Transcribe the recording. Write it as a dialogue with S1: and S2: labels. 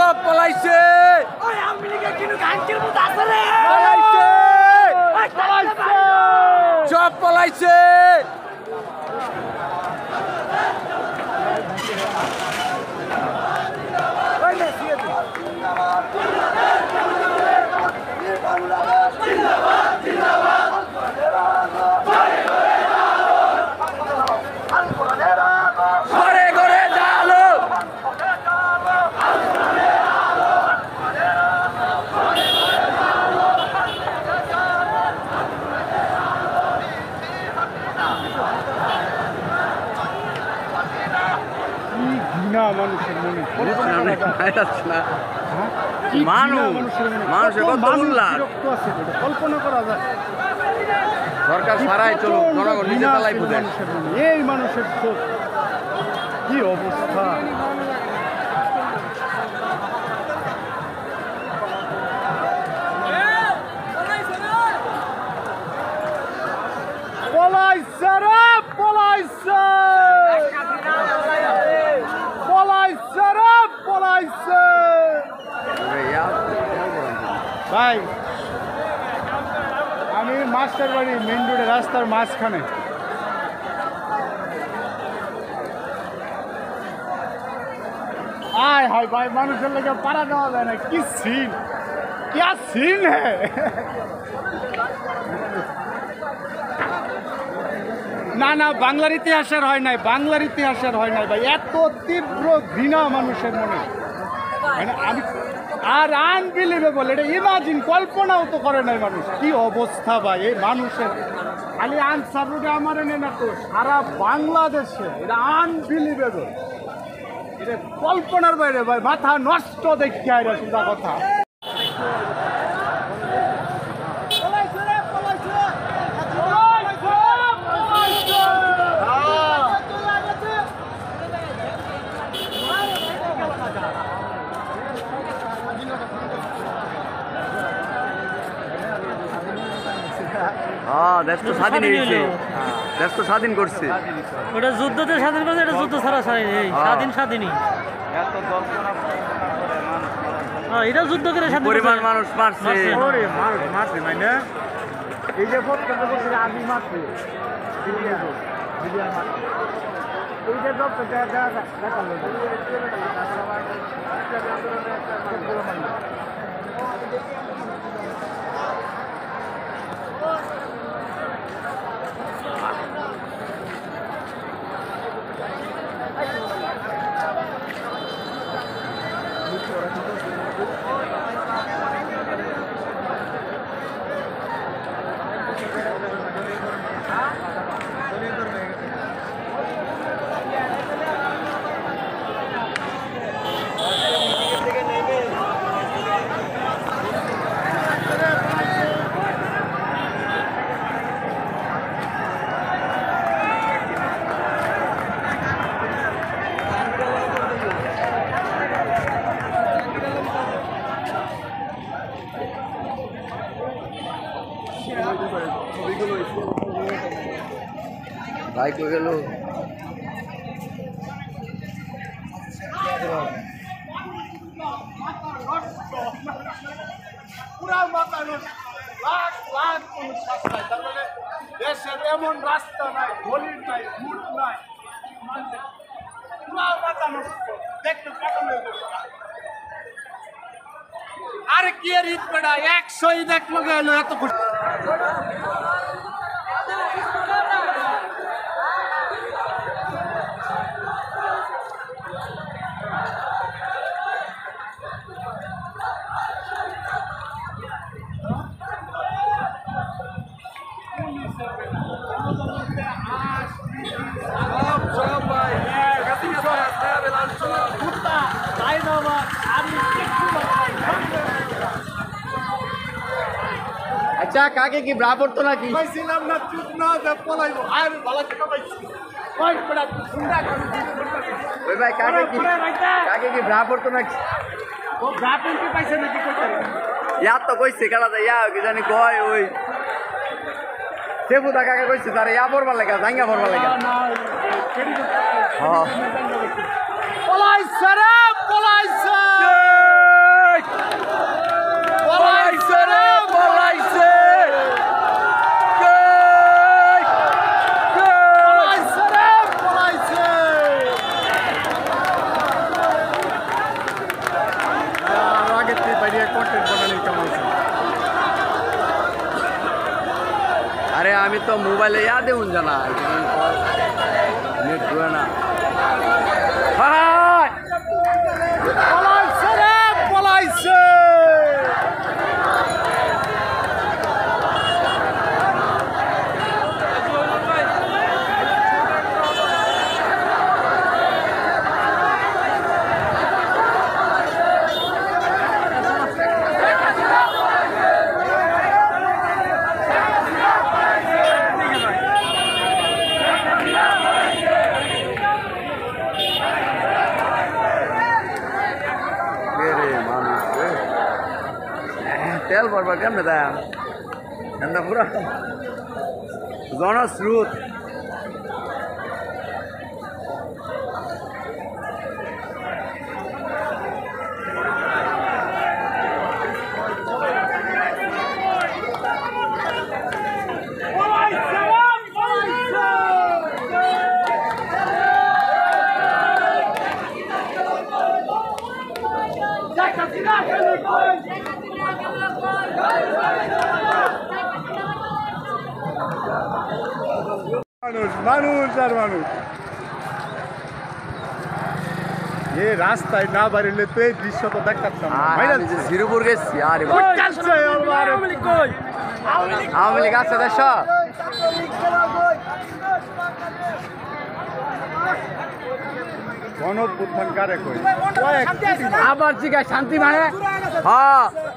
S1: সব পলাইছে সব পলাইছে
S2: মানুষের মনে
S1: মানুষের কত উল্লাস
S2: কল্পনা করা যায়
S1: সরকার সারাই চলো জনগণ নিজে চালাই বুঝে
S2: এই মানুষের চোখ কি অবস্থা পলাইছে রে পলাইছে পলাইছে রে পলাইছে ভাই আমি মাস্টার বাড়ি মেন রোডে রাস্তার মাঝখানে आय हाय भाई মানুষের লেগে পারা দেওয়া যায় না কি সিন क्या सीन है না না বাংলার ইতিহাসের হয় নাই বাংলার ইতিহাসের হয় নাই ভাই এত তীব্র ঘৃণা মানুষের মনে মানে আমি আর আনবিলিভেবল এটা ইমাজিন কল্পনাও তো করে নাই মানুষ কি অবস্থা ভাই এই মানুষের খালি আনসার রোডে আমার এনে না তো সারা বাংলাদেশে এটা আনবিলিভেবল এটা কল্পনার বাইরে ভাই মাথা নষ্ট দেখতে আইরা সুদা কথা
S1: দেশ তো স্বাধীন হয়েছে দেশ তো স্বাধীন করছে
S3: ওটা যুদ্ধতে স্বাধীন করছে এটা যুদ্ধ ছাড়া স্বাধীনই এটা যুদ্ধ করে
S1: পরিমাণ মানুষ মারছে
S2: মারছে মানে এই যে আদি মারছে এই যে
S1: বাইক হয়ে গেল
S2: দেশের এমন রাস্তা নাই গলির নাই ফুট নাই পুরা মাথা নষ্ট দেখতে পাঠানো আরে কি এর ঈদ বেড়া 100 ঈদ এক লগে এলো এত খুশি
S1: আচ্ছা কাকে কি ব্রা পড়তো নাকি
S2: পাইছিলাম না চুপ না যে পলাইবো আর ভালো টাকা পাইছি ওই পড়া সুন্দা
S1: ওই ভাই কাকে কি ব্রা পড়তো নাকি
S2: ও ব্রা পড়তে পাইছে নাকি কইতে
S1: ইয়া তো কইছে কালা দা ইয়া কি জানি কয় ওই সেবুদা কাকে কইছে তারে ইয়া পড়বার লাগা জাঙ্গা পড়বার লাগা
S2: না
S1: হ্যাঁ
S2: পলাইছে রে পলাইছে
S1: তো মোবাইলে ইয়া দেউন জানা নেট ধরে না হাই
S2: পলাইছে রে পলাইছে
S1: তেল ভরবার কেমনে দেয় এন্দা পুরা জনস্রোত
S2: মানুষ মানুষ আর মানুষ এ রাস্তায় না বাড়িলে তো এই দৃশ্য তো দেখতাম
S1: জিরোপুর গেছি আরে আওয়ামী লীগ আছে দেশ
S2: গণপুত্থান কারে কই
S1: আবার জিজ্ঞাসা শান্তি মানে হ্যাঁ